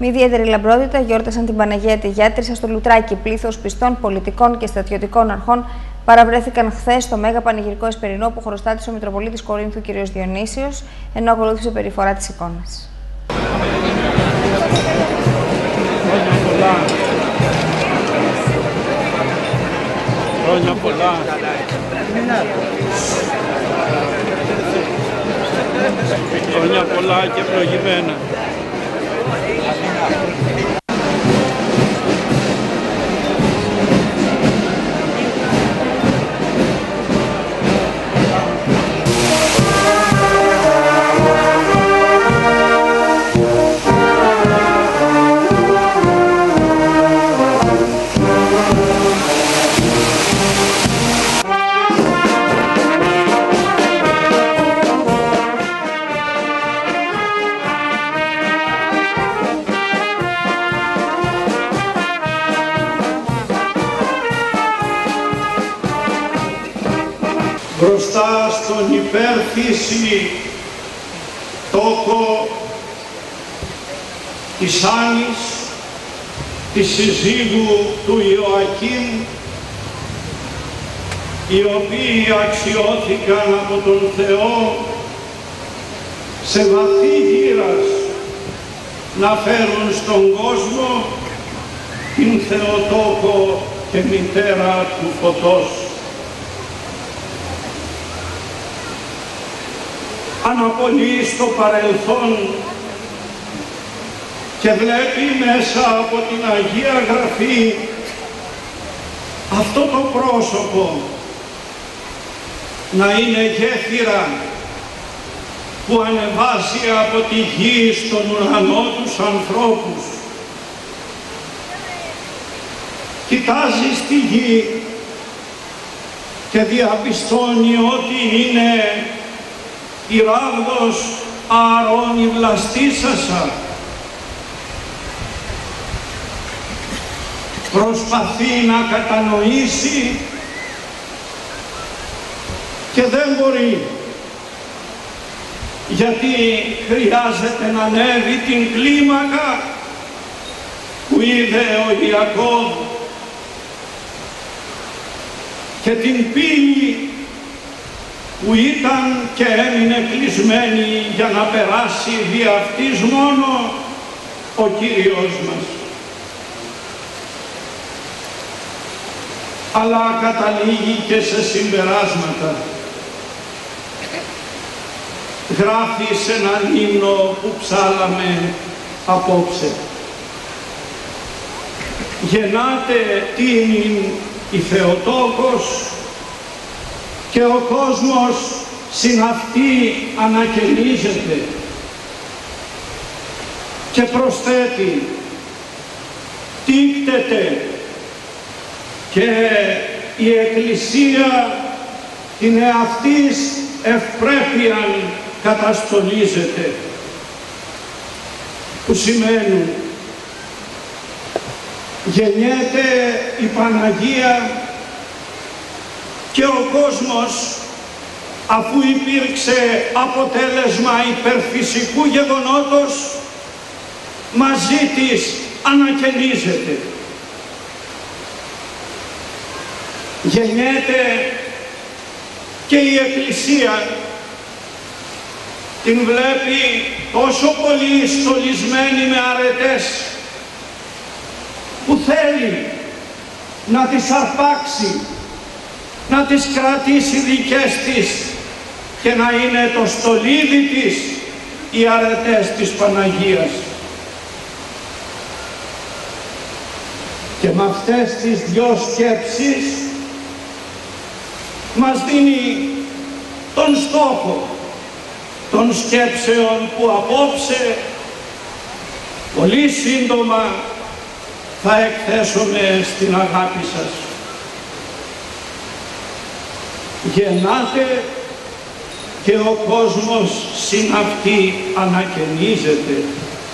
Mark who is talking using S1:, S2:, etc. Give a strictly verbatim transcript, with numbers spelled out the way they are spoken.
S1: Με ιδιαίτερη λαμπρότητα γιόρτασαν την Παναγία τη Γιάτρισσα στο Λουτράκι. Πλήθος πιστών, πολιτικών και στρατιωτικών αρχών παραβρέθηκαν χθες στο μέγα πανηγυρικό εσπερινό που χρωστάτησε ο Μητροπολίτης Κορίνθου κ. Διονύσιος, ενώ ακολούθησε περιφορά της εικόνας.
S2: Χρόνια πολλά. Χρόνια πολλά και ευλογημένα.
S3: Μπροστά στον υπέρφυση τόκο της Άννης, της συζύγου του Ιωακήμ, οι οποίοι αξιώθηκαν από τον Θεό σε βαθύ γύρας να φέρουν στον κόσμο την Θεοτόκο και μητέρα του φωτός. Αναπολύει στο παρελθόν και βλέπει μέσα από την Αγία Γραφή αυτό το πρόσωπο να είναι γέφυρα που ανεβάζει από τη γη στον ουρανό τους ανθρώπους. Κοιτάζει στη γη και διαπιστώνει ότι είναι η ράβδος Ααρών η βλαστήσασα. Προσπαθεί να κατανοήσει και δεν μπορεί, γιατί χρειάζεται να ανέβει την κλίμακα που είδε ο Ιακώβ και την πύλη που ήταν και έμεινε κλεισμένη για να περάσει δι' αυτής μόνο ο Κύριος μας. Αλλά καταλήγει και σε συμπεράσματα. Γράφει σε έναν ύμνο που ψάλαμε απόψε. Γεννάται τίμην η Θεοτόκος και ο κόσμος συν αυτή ανακαινίζεται. Και προσθέτει, τίκτεται και η Εκκλησία την εαυτής ευπρέπειαν καταστολίζεται, που σημαίνει γεννιέται η Παναγία και ο κόσμος, αφού υπήρξε αποτέλεσμα υπερφυσικού γεγονότος, μαζί της ανακαινίζεται. Γεννιέται και η Εκκλησία, την βλέπει τόσο πολύ στολισμένη με αρετές που θέλει να τις αρπάξει, να τις κρατήσει δικές της και να είναι το στολίδι της οι αρετές της Παναγίας. Και με αυτές τις δυο σκέψεις μας δίνει τον στόχο των σκέψεων που απόψε πολύ σύντομα θα εκθέσουμε στην αγάπη σας. Γεννάται και ο κόσμος συν αυτή ανακαινίζεται.